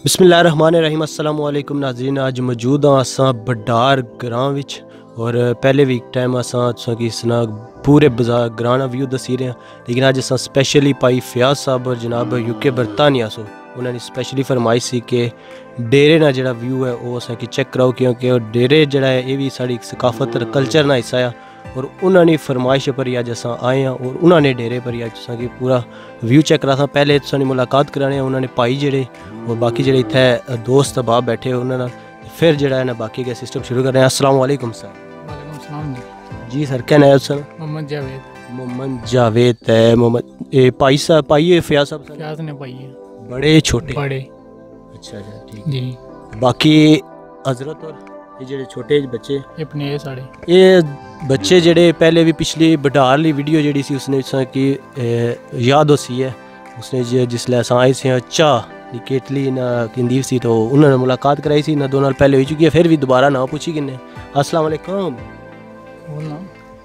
बिस्मिल्लाहिर्रहमानिर्रहीम अस्सलाम वालेकुम नाज़रीन। अज मौजूद हाँ असां बडार ग्रां विच और पहले भी टाइम असां की सना पूरे बाजार ग्रां का व्यू दसी रहे हैं, लेकिन अज असां स्पैशली भाई फयाज साहब और जनाब यूके बरतानिया सो उन्होंने स्पैशली फरमाइश सी कि डेरे ना जड़ा व्यू है वो असां की चेक कराओ, क्योंकि डेरे जड़ा है ये भी साड़ी सकाफत और कल्चर ना हिस्सा है और उन्होंने फरमाइश पर ही अज असां आए हैं और उन्होंने डेरे पर ही अज असां की पूरा व्यू चेक करा था। पहले सानी मुलाकात कराने उन्होंने भाई जेड़े और बाकी जेड़े इतने दोस्त बाप बैठे उन्होंने फिर जड़ा है ना बाकी का सिस्टम शुरू कर रहे हैं। अस्सलाम वालेकुम सर। वालेकुम सलाम जी सर, क्या नाम है सर? मोहम्मद जावेद। मोहम्मद जावेद है। मोहम्मद ये भाई साहब भाई है फयाज साहब सर? फयाज ने भाई है। बड़े छोटे? बड़े। अच्छा अच्छा ठीक जी। बाकी हजरत और ये जेड़े छोटे बच्चे अपने ये साढ़े ये बच्चे जेड़े पहले भी पिछली बडार वाली वीडियो जेड़ी सी उसने की याद हो सी है उसने जिसले अस आए थे चाह केटली ना किंदी सी तो उन्होंने मुलाकात कराई सी ना 2 नाल पहले हो चुकी है, फिर भी दोबारा ना पूछी किन्ने। अस्सलाम वालेकुम। बोलना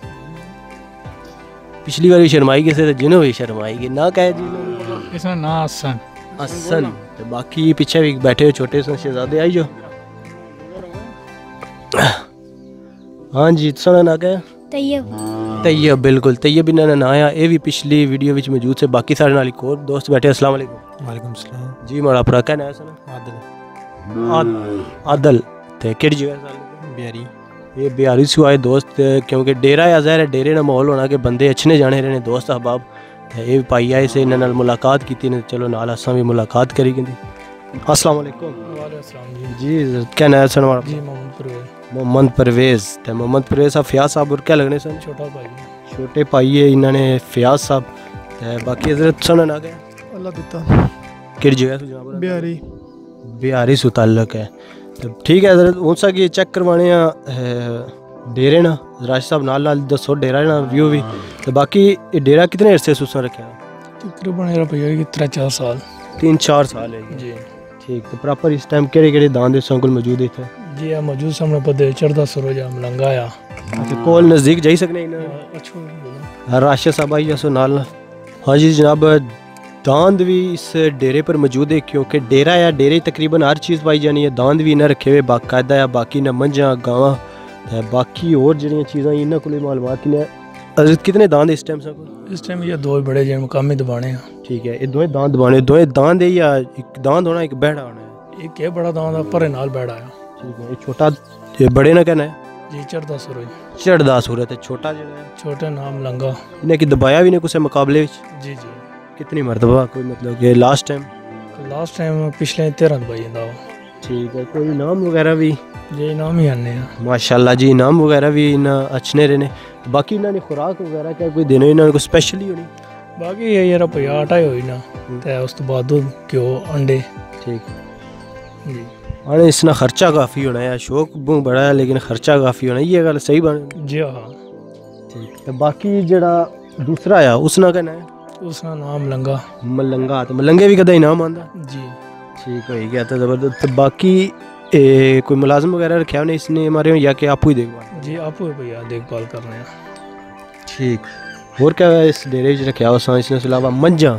पिछली बार भी शर्माई किसे तो जिन्हों भी शर्माई कि ना कहे जी इसमें ना हसन हसन तो बाकी पीछे भी बैठे हो छोटे से शहजादे आई जो। हाँ जी सुना ना कहे तैयब बिल्कुल तैयब इन्होंने ना आया ये भी पिछली वीडियो में मौजूद से। बाकी सारे नाल एक और दोस्त बैठे। अस्सलाम वालेकुम। वालेकुम सलाम जी माड़ा अपना कहना है सुना आदिल आदल ते केड़ी जगह साल बिहारी ये बिहारी से आए दोस्त, क्योंकि डेरा या ज़ाहिर है डेरे ना माहौल होना कि बंदे अच्छे जाने रहने दोस्त अहबाब ये भाई आए से इन्होंने मुलाकात की थी, चलो नाल असां भी मुलाकात करी कि। अस्सलाम वालेकुम। वालेकुम सलाम जी क्या नाम है सर हमारा? जी मोहम्मद परवेज। मोहम्मद परवेज़ ते मोहम्मद परवेज़ साहब फयाज साहब और क्या लगने सन? छोटा भाई छोटे भाई है इन्होंने फयाज साहब ते बाकी हजरत सुना ना गया अल्लाह दिता किस जगह से जनाब? बिहारी बिहारी से ताल्लुक है तो ठीक है हजरत उन सा की चेक करवाने डेरे ना राज साहब नाल नाल दसो डेरा ना व्यू भी तो बाकी ये डेरा कितने अरसे से उसने रखा? तकरीबन मेरा भैया की 3-4 साल 3-4 साल है जी। ठीक तो प्रॉपर इस टाइम केड़े दान दे संकुल मौजूद है? जी आ मौजूद सामने पदे चढ़दा सरोजा मलंगा आ अच्छा कोल नज़दीक जाई सकने इन अच्छा राशिद साहब आई सो नाल। हाँ जी जनाब दांद भी इस डेरे पर मौजूद है, क्योंकि डेरा या डेरे तकरीबन हर चीज़ पाई जानी है। दांद भी इन्हें रखे हुए बाकायदा है, बाकी ना मंझा गावां बाकी और जड़ियाँ चीज़ां इन्होंने को मालूमात किन्ने कितने दांद इस टाइम सब? इस टाइम ये 2 बड़े जो मकामी दबाने हैं। ठीक है ये दोवें दांद दबाने दोवें दांद है या एक दांद होना एक बैठा होना है? एक ये बड़ा दांद है परे नाल बैठा है। ठीक है ये छोटा ये बड़े ना कहना है जी चढ़दा सरोज चढ़दा सूरत है छोटा जो है छोटे नाम लंगा इन्हें की दबाया भी नहीं कुछ मुकाबले जी जी। कितनी मरतबा कोई मतलब कि लास्ट टाइम पिछले 13 दबाई जाता हो। ठीक है कोई इनाम वगैरह भी? जी इनाम ही आने माशाल्लाह जी इनाम वगैरह भी इन्ना अच्छे रहने। बाकी इन्होंने खुराक वगैरह क्या कोई देने इन्होंने कोई स्पेशल ही होनी? बाकी ये यार रुपया आटा ही होई ना ते उस तो बाद दूध घ्यो अंडे। ठीक जी हाँ इसना खर्चा काफ़ी होना है, शौक बड़ा है लेकिन खर्चा काफ़ी होना है, ये गल सही बन जी हाँ ठीक है। बाकी जड़ा दूसरा आया उसना कहना है उसका नाम लंगा मलंगा तो मलंगे भी कदा इनाम आंदा? जी ठीक हो गया तो ज़बरदस्त। तो बाकी कोई मुलाजिम वगैरह रखा उन्हें इसने हमारे या कि आप ही देखभाल? जी आप भैया देखभाल कर रहे हैं। ठीक और क्या है इस डेरे रखा हुआ इसने अलावा? मंझा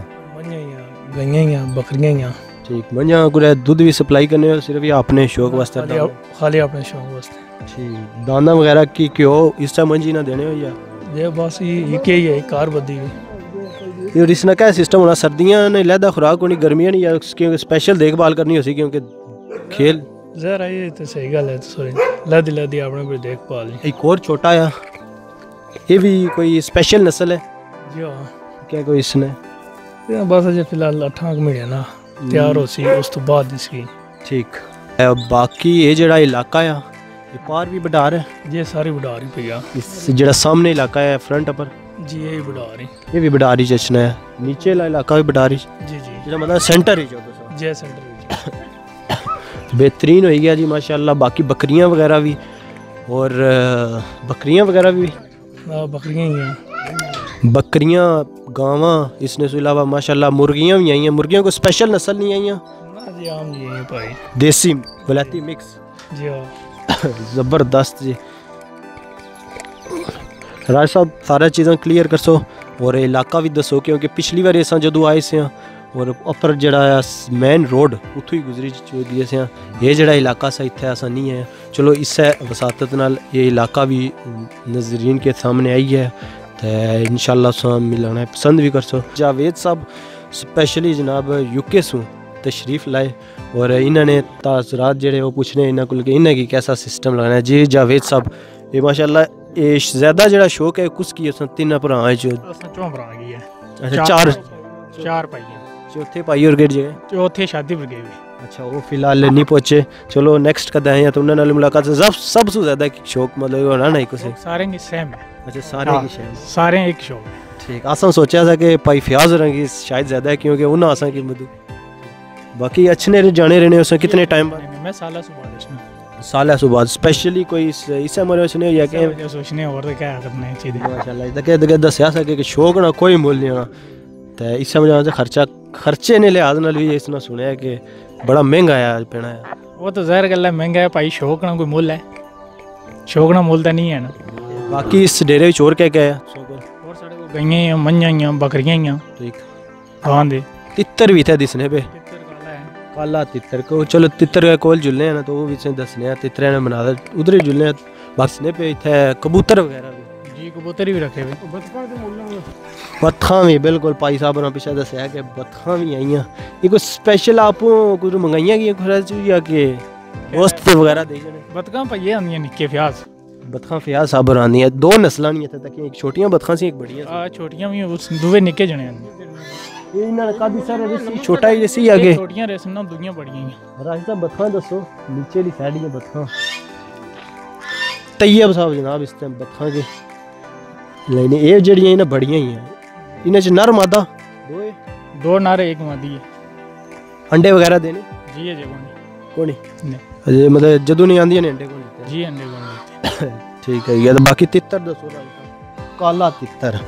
गइयां बकरियां ठीक मंझा कुछ दूध भी सप्लाई करने हो सिर्फ या अपने शौक वास्ते? खाली अपने शौक वास्ते। ठीक दाना वगैरह की क्यों इस टाइम मंझी ना देने हो या ये बस ये के ही है कार बदी हुई और इसना क्या सिस्टम होना? सर्दियाँ नहीं लहदा खुराक होनी गर्मियाँ नहीं या क्योंकि स्पेशल देखभाल करनी हो सी क्योंकि खेल जरा ये तो सही गल है सॉरी लदी लदी आपने कोई देखभाल। एक और छोटा आया ये भी कोई स्पेशल नस्ल है? जी हाँ क्या कोई इसने बस अजे फिलहाल 8 महीने ना तैयार हो सी उस तो बाद इसकी। ठीक बाकी ये जड़ा इलाका है ये पार भी बडार है? ये सारी बडार ही भैया इस जड़ा सामने इलाका है फ्रंट पर जी ये बडार ही ये भी बडारी चचना है नीचे वाला इलाका भी बडारी जी जी जरा मतलब सेंटर ही जो जय सेंटर बेहतरीन हो गया जी माशाल्लाह। बाकी बकरियां वगैरह भी और बकरियां वगैरह भी बकरियां ही हैं बकरियां गावां इसने से अलावा माशाल्लाह मुर्गियां भी आई हैं। मुर्गियों को स्पेशल नस्ल नहीं आई ना जी आम जी हैं भाई देसी वलायती मिक्स जी हाँ ज़बरदस्त जी। राज साहब सारा चीज़ें क्लियर कर सो और इलाका भी दसो क्योंकि पिछली बार अस जो आए से और उपर जड़ा मेन रोड उतों ही गुजरी चुकी असें ये जड़ा इलाका सा इत्थे ऐसा नहीं है। चलो इससे वसातत नाल ये इलाका भी नजरीन के सामने आई है तो इंशाल्लाह तुसां मिलना पसंद भी कर सो। जावेद साहब स्पेशली जनाब यूके सू तशरीफ लाए और इन्होंने तासरात जड़े वो पूछने इन्हों को इन्हें की कैसा सिस्टम लगाना है। जी जावेद साहब ये माशाल्लाह ये ज़्यादा जड़ा शौक है कुछ की तीन भरा चो अच्छा चार पाई चौथे पाई और गेट जगह चौथे शादी पर गए। अच्छा वो फिलहाल नहीं पहुंचे। चलो नेक्स्ट कद आए तो उन्होंने मुलाकात सब से ज़्यादा शौक मतलब होना ना कुछ सारे की सेम है। अच्छा सारे की सेम सारे एक शौक है। ठीक आसान सोचा था कि भाई फयाज होंगे शायद ज़्यादा है क्योंकि उन्हें आसान की मधु बाकी अच्छे जाने रहने उसे कितने टाइम मैं साल सुबह स्पेशली कोई इस उम्र में या कि सोचने और तो क्या करना है चीज़ माशाल्लाह इधर दसिया सके कि शौक ना कोई मुल नहीं होना तो इस समझ से खर्चे ने लिहाज नाल भी इसने सुनया कि बड़ा महंगा है पैना है। वो तो ज़ाहिर गल है महंगा है भाई शौक ना कोई मुल है शौक ना मुल तो नहीं है ना। बाकी इस डेरे चोर क्या क्या है और साढ़े को गईयां मंझां बकरियां ठीक गां दे तितर भी थे दिसने पे काला तितर को चलो तितर का कोल जुलने हैं ना तो वो भी दसने तितर ने बना उधर ही जुलने बसने पे इतने कबूतर वगैरह भी जी कबूतर भी रखे हुए बत्खा भी बिल्कुल भाई साहब ने पिछले दसिया कि बत्खा भी आई ये कोई स्पेशल आप कुछ मंगाइया गई या कि दोस्त वगैरह दे बतखा भैया आंदी निक्के फ्याज बत्खा फ्याज साहब आंदी है दो नस्लां नहीं इत्थे तक एक छोटियां बत्खा सी एक बड़ियां छोटियां भी दुवे निक्के जने आंदी ये इन्हां कादी सारे रेसी छोटा ही रेसी आगे छोटियां रेसना दुनिया बड़ियां राज साहब बत्खा दसो नीचे दी साइड ये बत्खा तैयब साहब जनाब इस टाइम बत्खा के लेने ये जड़ियां इन्हां बड़ियां ही हैं इन्हां च नर मादा दो नर एक मादी है अंडे वगैरह देने जी है कोनी अजे मतलब जदों नहीं आंदी ने अंडे कोनी जी अंडे कोनी ठीक है ये तो बाकी तितर दसो काला तितर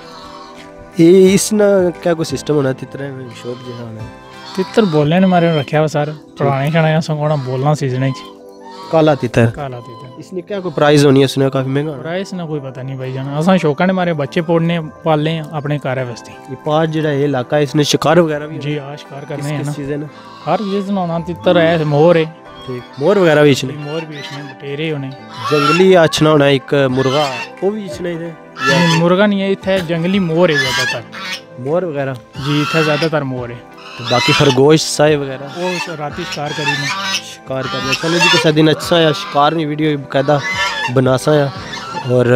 ये इसना क्या कोई सिस्टम होना तितर शौक जैसा होना तितर बोलने ने मारे रखा हुआ सारा पुराने खाना संगोना बोलना सीजन काला तितर इसने क्या कोई प्राइस होनी है इसने काफी महंगा प्राइस ना कोई पता नहीं भाई जान असा शौका ने मारे बच्चे पोड़ने पालने अपने घर वास्ते ये पास जड़ा ये इलाका है इसने शिकार वगैरह भी जी हाँ शिकार करने हैं ना सीजन हर सीजन होना तितर है मोर है ठीक मोर वगैरह भी इसने मोर भी इसने बटेरे होने जंगली अच्छना होना एक मुर्गा वो भी इसने इधर मुर्गा नहीं है इतने जंगली मोर है ज़्यादातर मोर वगैरह जी इतने ज़्यादातर मोर है तो बाकी खरगोश साए वगैरह वो राती शिकार करी में शिकार करने चलो जी किसी दिन अच्छा या शिकार नहीं वीडियो बाकायदा बनासा या और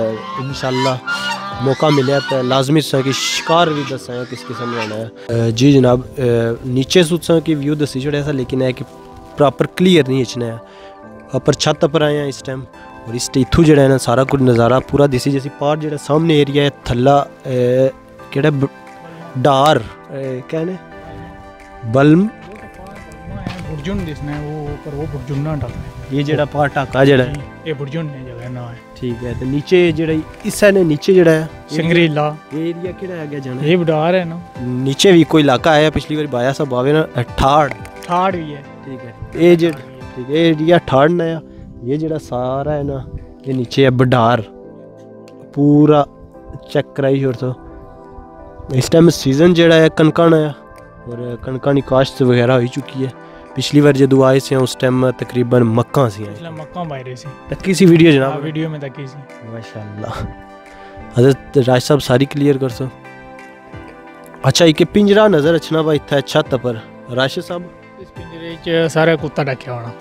इंशाल्लाह मौका मिले तो लाजमी सा कि शिकार भी दसा किस किस्म का है। जी जनाब नीचे सुसा की व्यू दसी छोड़ा सा लेकिन है कि प्रॉपर क्लियर नहीं अचना है अपर छत पर आए हैं इस टाइम और इस इथू जड़ा है ना सारा कुछ नज़ारा पूरा दिसी जैसी पार जड़ा सामने एरिया है थल्ला केड़ा डार कहने बल्म बुर्जुन दिसना है वो पर वो बुर्जुन डालना ये जड़ा पार टाका जड़ा है ये बुर्जुन ने जगह ना है ठीक है तो नीचे जड़ा इस साइड नीचे जड़ा है सिंगरीला ये एरिया केड़ा आ गया जाना ये बडार है ना नीचे भी कोई इलाका आया पिछली बार बाया सब आवे ना ठाड़ भी है ठीक है ये जड़ ठीक है एरिया ठाड़ ना ये जड़ा सारा है ना ये नीचे है बडार पूरा चेक कराई और तो इस टाइम सीजन जड़ा है कनका ना और कनका की काश्त वगैरह हो चुकी है पिछली बार जदों आए थे उस टाइम तकरीबन मक्का सी मक्का बाहर सी तक्की सी वीडियो जनाब वीडियो में तक्की सी माशाल्लाह हजरत राज साहब सारी क्लियर कर सो अच्छा एक पिंजरा नजर अच्छना भाई था छत पर राशिद साहब इस पिंजरे च सारा कुत्ता रखा होना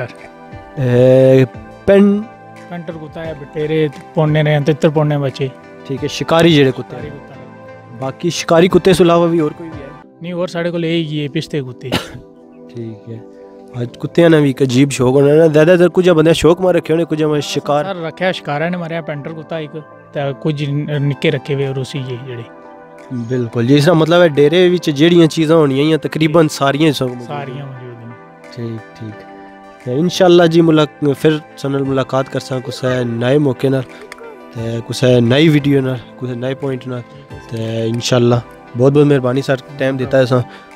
पेंटर कुत्ता है बटेरे पौने ने तितर पौने बच्चे ठीक है शिकारी जेड़े कुत्ते बाकी शिकारी कुत्ते से अलावा भी और कोई भी है नहीं और साढ़े को ले ये पिछते कुत्ते ठीक है आज कुत्ते ने भी एक अजीब शौक होना ना ज़्यादातर कुछ बंदे शौक मार रखे होने कुछ शिकार सर रखा शिकारा ने मारे पेंटर कुत्ता एक कुछ निक्के रखे हुए रूसी ये जेड़े बिल्कुल जिसका मतलब है डेरे विच जेड़ियां चीज़ां होनियां तकरीबन सारियां मौजूद हैं ठीक इंशाल्लाह जी फिर सनल मुलाकात कर सा कुछ नए मौके नाल ते कुछ नई वीडियो नाल कुछ नए पॉइंट नाल ते इंशाल्लाह बहुत बहुत मेहरबानी सर टाइम देता है सा